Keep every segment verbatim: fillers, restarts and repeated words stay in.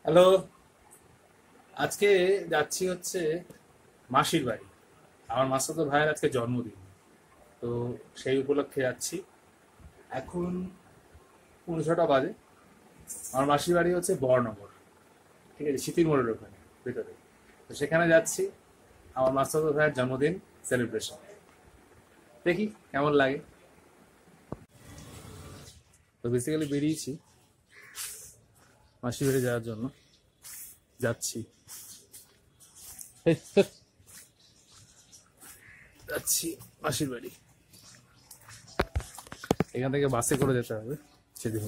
Hello. আজকে যাচ্ছি হচ্ছে মাসির বাড়ি। আমার মাস্টাতো ভাইয়ের আজকে জন্মদিন, তো সেই উপলক্ষে যাচ্ছি। এখন পৌনে ছটা বাজে। আমার মাসির বাড়ি হচ্ছে বড়নগর, ঠিক আছে, সিতির মোড়ের ওখানে ভেতরে। তো সেখানে যাচ্ছি আমার মাস্টাতো ভাইয়ের জন্মদিন সেলিব্রেশন। দেখি কেমন লাগে। তো বেসিক্যালি বেরিয়েছি মাসির বাড়ি যাওয়ার জন্য, যাচ্ছি যাচ্ছি মাসির বাড়ি। এখান থেকে বাসে করে যেতে হবে সেদিন।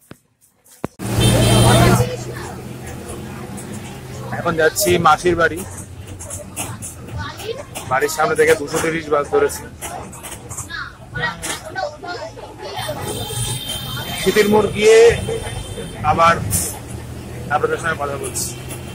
এখন যাচ্ছি মাসির বাড়ি। বাড়ির সামনে থেকে দুশো তিরিশ বাস ধরেছি। শীতের মোড় গিয়ে আবার আপনাদের সঙ্গে কথা বলছি।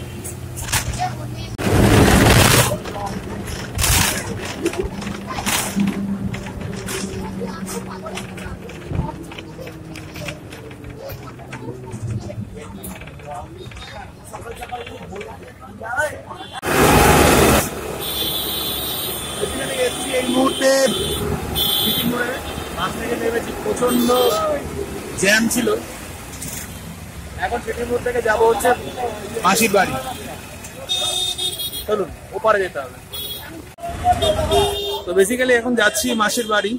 এই মুহূর্তে বাস থেকে নেমেছি, প্রচন্ড জ্যাম ছিল। এখন সিটি মোড় থেকে যাবো হচ্ছে মাসির বাড়ি। চলুন ওপারে যেতে হবে। তো বেসিক্যালি এখন যাচ্ছি মাসির বাড়ি।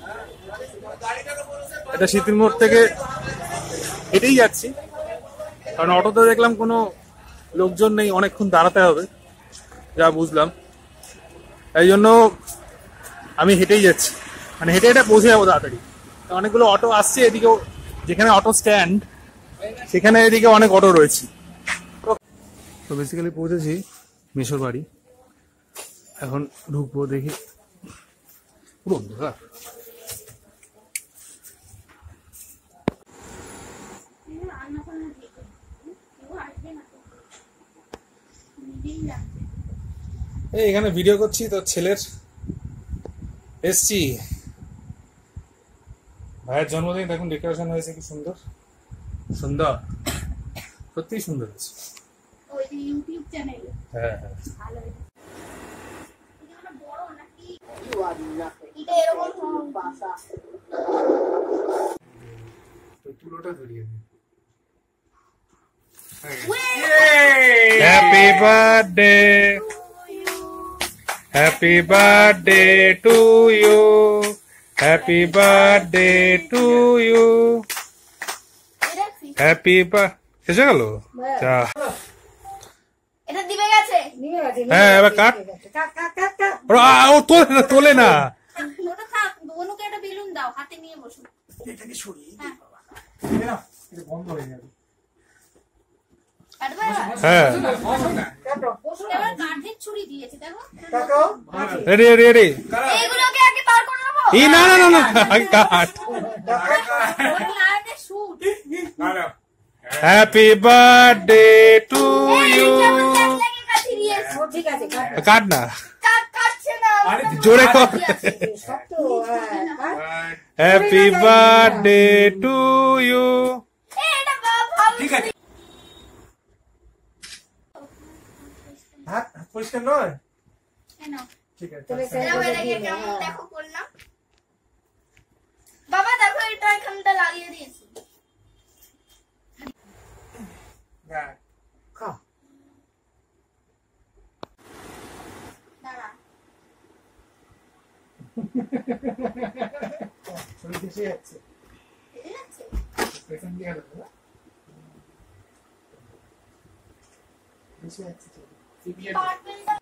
এটা সিটির মোড় থেকে হেঁটেই যাচ্ছি, কারণ অটোতে দেখলাম কোনো লোকজন নেই, অনেকক্ষণ দাঁড়াতে হবে যা বুঝলাম। এই জন্য আমি হেঁটেই যাচ্ছি, মানে হেঁটে হেঁটে পৌঁছে যাবো তাড়াতাড়ি। অনেকগুলো অটো আসছে এদিকেও, যেখানে অটো স্ট্যান্ড সেখানে এদিকে অনেক অটো রয়েছে। তো বেসিক্যালি পৌঁছেছি মেশোর বাড়ি। এখন ঢুকবো, দেখি পুরো অন্ধকার। এই এখানে ভিডিও করছি তো ছেলের, এসছি ভাইয়ের জন্মদিন। দেখুন ডেকোরেশন হয়েছে কি সুন্দর সুন্দর, সত্যি সুন্দর হয়েছে। হ্যাঁ হ্যাঁ তুলোটা ধরিয়ে দিই। Happy birthday, happy birthday to you, happy birthday to you, happy birthday. এসে গেল চা। হ্যাঁ এবার কাট। ও তোলে না, তোলে না। বন্ধ হয়ে যাবে। হ্যাঁ রেডি রেডি রেডি। না না না না cut. Happy birthday to you. Cut না, জোরে কর। Happy birthday to you. ঠিক আছে, হাত পরিষ্কার নয়। ঠিক আছে দেখো করলাম। বাবা দেখো এটা এখানটা লাগিয়ে দিয়েছি। খাও। দাঁড়া। ছবি এসে যাচ্ছে। এসে যাচ্ছে? পেছন দিয়ে গেল না? এসে যাচ্ছে ছবি।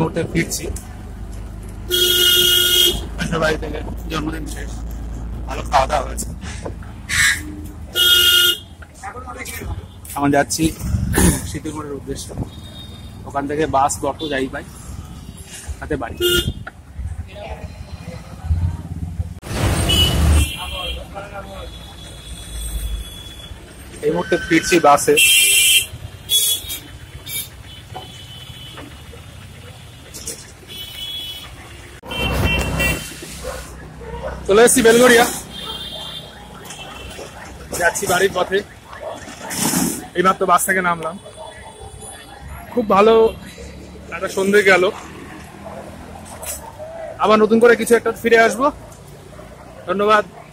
মুহূর্তে ফিরছি বাড়ি থেকে। জন্মদিন শেষ, ভালো খাওয়া দাওয়া হয়েছে। এখন যাচ্ছি শীতলমোড়ের উদ্দেশ্যে। ওখান থেকে বাস অটো যাই পাই, তাতে বাড়ি। এই মুহূর্তে ফিরছি বাসে। চলে এসেছি বেলগড়িয়া, যাচ্ছি বাড়ির পথে। এইমাত্র বাস থেকে নামলাম। খুব ভালো একটা সন্ধে গেল। আবার নতুন করে কিছু একটা ফিরে আসবো। ধন্যবাদ।